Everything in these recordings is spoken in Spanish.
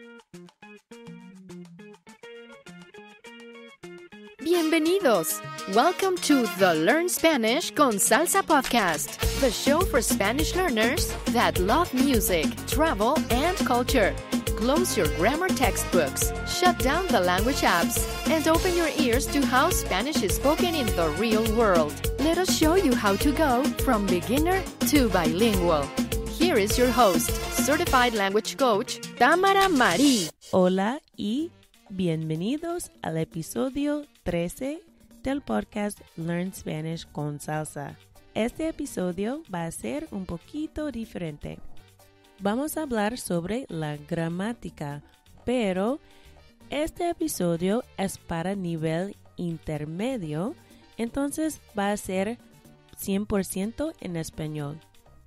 Bienvenidos! Welcome to the Learn Spanish con Salsa podcast, the show for Spanish learners that love music, travel, and culture. Close your grammar textbooks, shut down the language apps, and open your ears to how Spanish is spoken in the real world. Let us show you how to go from beginner to bilingual. Here is your host, certified language coach, Tamara Marí. Hola y bienvenidos al episodio 13 del podcast Learn Spanish con Salsa. Este episodio va a ser un poquito diferente. Vamos a hablar sobre la gramática, pero este episodio es para nivel intermedio, entonces va a ser 100% en español.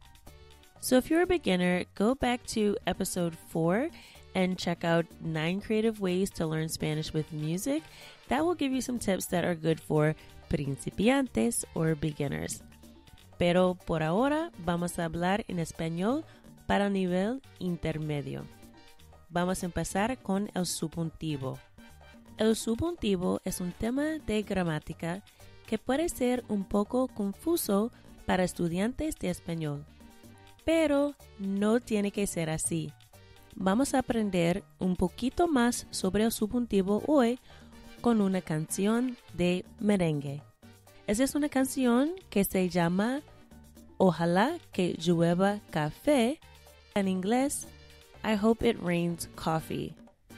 So if you're a beginner, go back to episode 4 and check out 9 creative ways to learn Spanish with music. That will give you some tips that are good for principiantes or beginners. Pero por ahora vamos a hablar en español para nivel intermedio. Vamos a empezar con el subjuntivo. El subjuntivo es un tema de gramática que puede ser un poco confuso para estudiantes de español, pero no tiene que ser así. Vamos a aprender un poquito más sobre el subjuntivo hoy con una canción de merengue. Esa es una canción que se llama Ojalá que llueva café. En inglés, I Hope It Rains Coffee.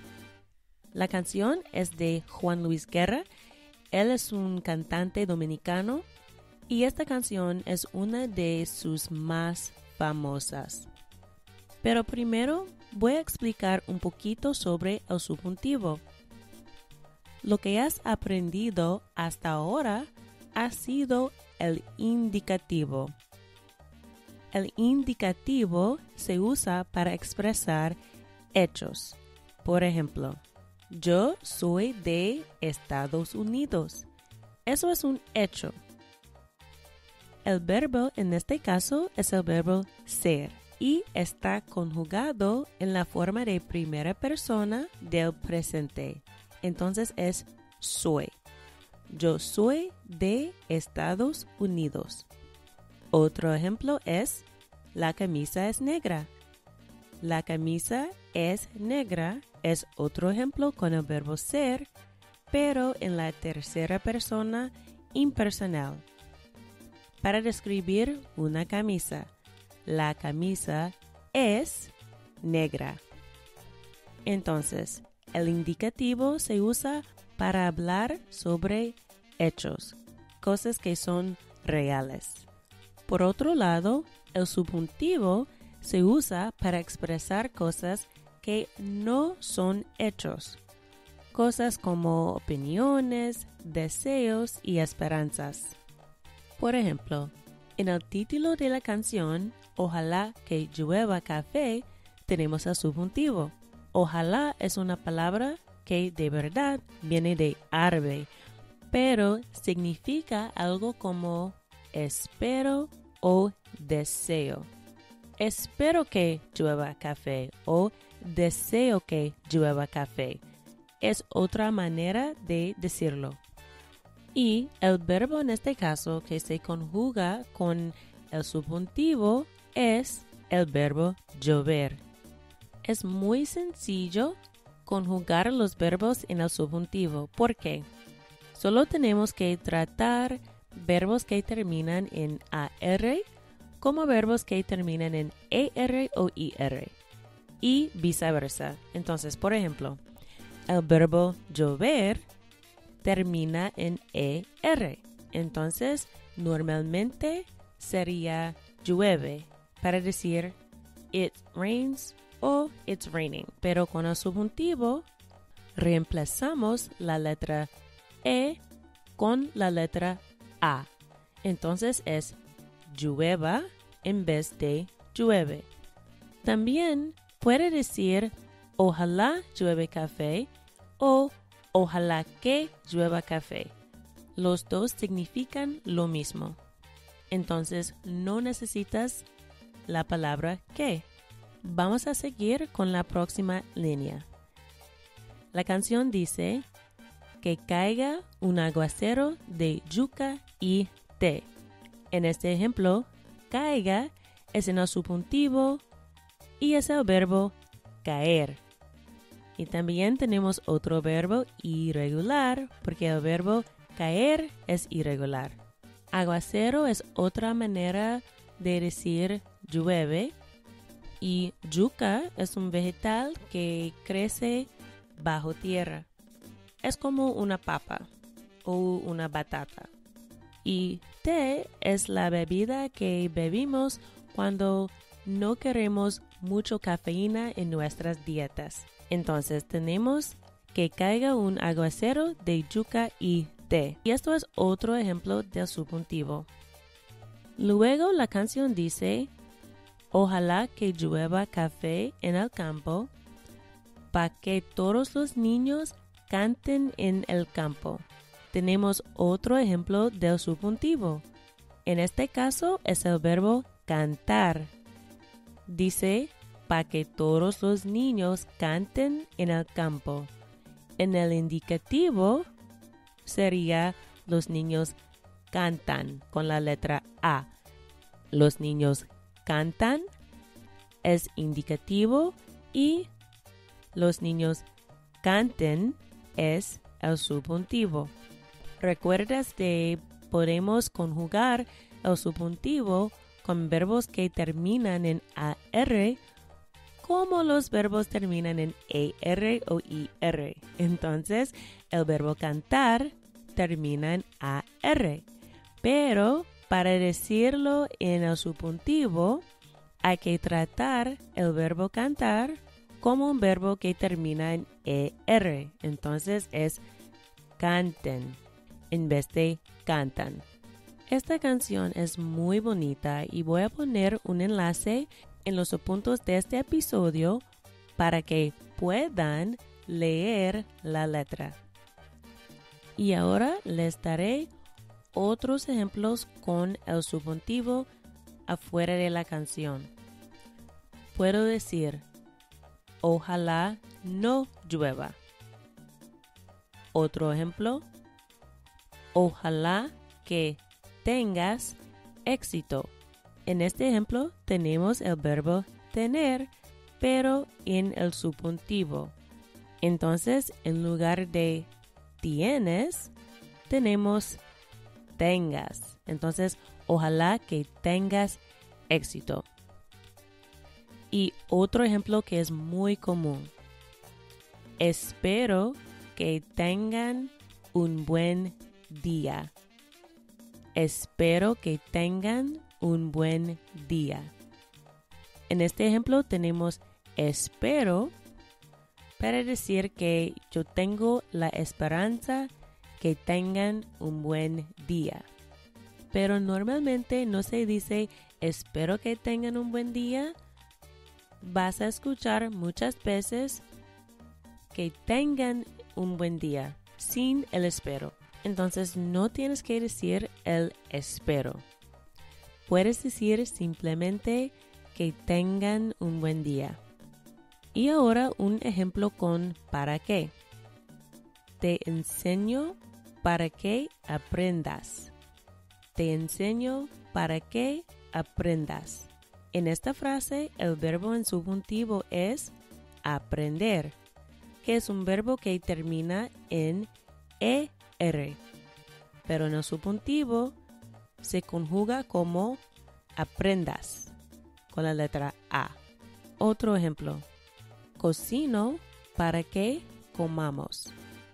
La canción es de Juan Luis Guerra. Él es un cantante dominicano y esta canción es una de sus más famosas. Pero primero voy a explicar un poquito sobre el subjuntivo. Lo que has aprendido hasta ahora ha sido el indicativo. El indicativo se usa para expresar hechos. Por ejemplo, yo soy de Estados Unidos. Eso es un hecho. El verbo en este caso es el verbo ser y está conjugado en la forma de primera persona del presente. Entonces es soy. Yo soy de Estados Unidos. Otro ejemplo es la camisa es negra. La camisa es negra es otro ejemplo con el verbo ser, pero en la tercera persona impersonal. Para describir una camisa, la camisa es negra. Entonces, el indicativo se usa para hablar sobre hechos, cosas que son reales. Por otro lado, el subjuntivo se usa para expresar cosas que no son hechos, cosas como opiniones, deseos y esperanzas. Por ejemplo, en el título de la canción, Ojalá que llueva café, tenemos el subjuntivo. Ojalá es una palabra que de verdad viene de árabe, pero significa algo como espero o deseo. Espero que llueva café o deseo que llueva café. Es otra manera de decirlo. Y el verbo en este caso que se conjuga con el subjuntivo es el verbo llover. Es muy sencillo conjugar los verbos en el subjuntivo. ¿Por qué? Solo tenemos que tratar verbos que terminan en AR como verbos que terminan en ER o IR y viceversa. Entonces, por ejemplo, el verbo llover termina en ER. Entonces, normalmente sería llueve para decir it rains o it's raining. Pero con el subjuntivo reemplazamos la letra E con la letra A. Entonces es llueva en vez de llueve. También puede decir ojalá llueve café o ojalá que llueva café. Los dos significan lo mismo. Entonces no necesitas la palabra que. Vamos a seguir con la próxima línea. La canción dice que caiga un aguacero de yuca y té. En este ejemplo, caiga es en el subjuntivo y es el verbo caer. Y también tenemos otro verbo irregular, porque el verbo caer es irregular. Aguacero es otra manera de decir llueve. Y yuca es un vegetal que crece bajo tierra. Es como una papa o una batata. Y té es la bebida que bebimos cuando no queremos mucho cafeína en nuestras dietas. Entonces tenemos que caiga un aguacero de yuca y té. Y esto es otro ejemplo del subjuntivo. Luego la canción dice: ojalá que llueva café en el campo, para que todos los niños canten en el campo. Tenemos otro ejemplo del subjuntivo. En este caso es el verbo cantar. Dice, para que todos los niños canten en el campo. En el indicativo sería los niños cantan con la letra A. Los niños cantan es indicativo y los niños canten es el subjuntivo. ¿Recuerdas que podemos conjugar el subjuntivo con verbos que terminan en AR como los verbos terminan en ER o IR? Entonces, el verbo cantar termina en AR. Pero para decirlo en el subjuntivo, hay que tratar el verbo cantar como un verbo que termina en ER. Entonces es canten en vez de cantan. Esta canción es muy bonita y voy a poner un enlace en los puntos de este episodio para que puedan leer la letra. Y ahora les daré otros ejemplos con el subjuntivo afuera de la canción. Puedo decir, ojalá no llueva. Otro ejemplo, ojalá que tengas éxito. En este ejemplo tenemos el verbo tener, pero en el subjuntivo. Entonces, en lugar de tienes, tenemos tengas. Entonces, ojalá que tengas éxito. Y otro ejemplo que es muy común. Espero que tengan un buen día. Espero que tengan un buen día. En este ejemplo tenemos espero para decir que yo tengo la esperanza que tengan un buen día. Pero normalmente no se dice espero que tengan un buen día. Vas a escuchar muchas veces que tengan un buen día sin el espero. Entonces no tienes que decir el espero. Puedes decir simplemente que tengan un buen día. Y ahora un ejemplo con para qué. Te enseño para que aprendas. Te enseño para que aprendas. En esta frase, el verbo en subjuntivo es aprender, que es un verbo que termina en ER. Pero en el subjuntivo se conjuga como aprendas, con la letra A. Otro ejemplo. Cocino para que comamos.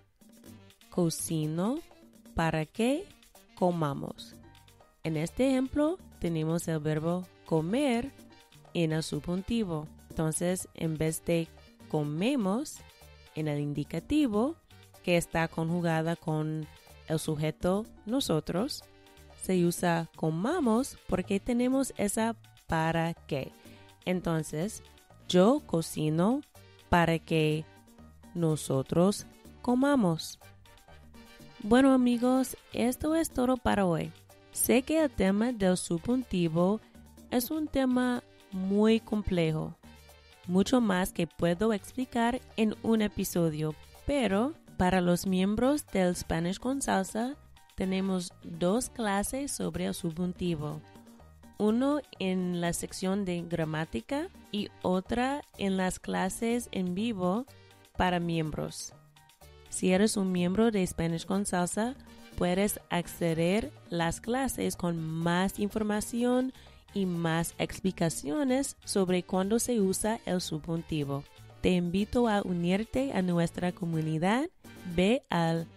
Cocino para que comamos. En este ejemplo tenemos el verbo comer en el subjuntivo. Entonces, en vez de comemos en el indicativo, que está conjugada con el sujeto nosotros, se usa comamos porque tenemos esa para qué. Entonces, yo cocino para que nosotros comamos. Bueno amigos, esto es todo para hoy. Sé que el tema del subjuntivo es un tema muy complejo, mucho más que puedo explicar en un episodio, Pero para los miembros del Spanish con Salsa, tenemos 2 clases sobre el subjuntivo. Uno en la sección de gramática y otra en las clases en vivo para miembros. Si eres un miembro de Spanish con Salsa, puedes acceder a las clases con más información y más explicaciones sobre cuándo se usa el subjuntivo. Te invito a unirte a nuestra comunidad. Ve al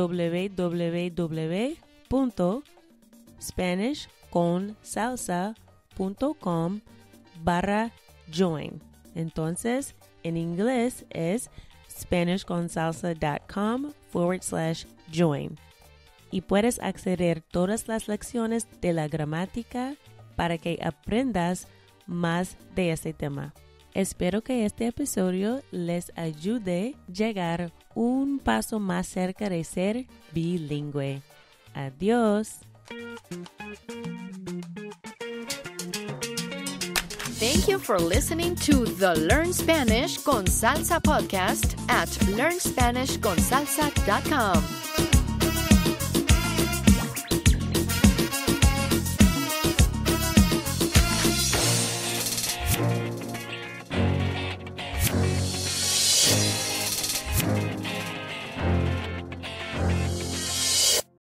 spanishconsalsa.com/join. Entonces, en inglés es spanishconsalsa.com/join. Y puedes acceder a todas las lecciones de la gramática para que aprendas más de ese tema. Espero que este episodio les ayude a llegar un paso más cerca de ser bilingüe. Adiós. Thank you for listening to the Learn Spanish con Salsa podcast at learnspanishconsalsa.com.